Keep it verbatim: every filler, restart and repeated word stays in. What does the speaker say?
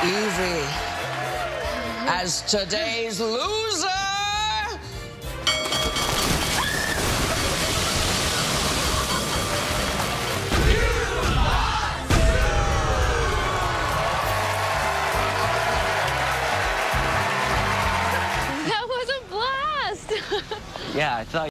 Evie, as today's loser. That was a blast. Yeah, I thought